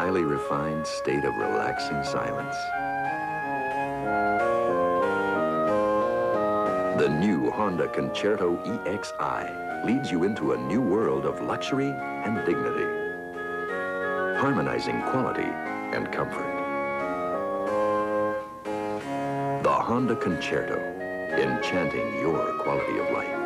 highly refined state of relaxing silence. The new Honda Concerto EXI leads you into a new world of luxury and dignity, harmonizing quality and comfort. The Honda Concerto, enchanting your quality of life.